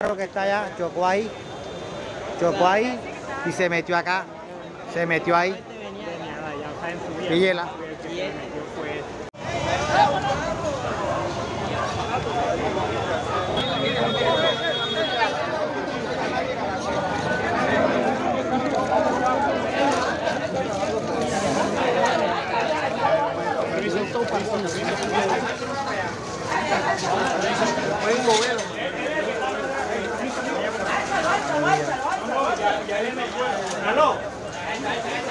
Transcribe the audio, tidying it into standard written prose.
Lo que está allá, chocó ahí y se metió acá, se metió ahí. Pillela. ¿Aló?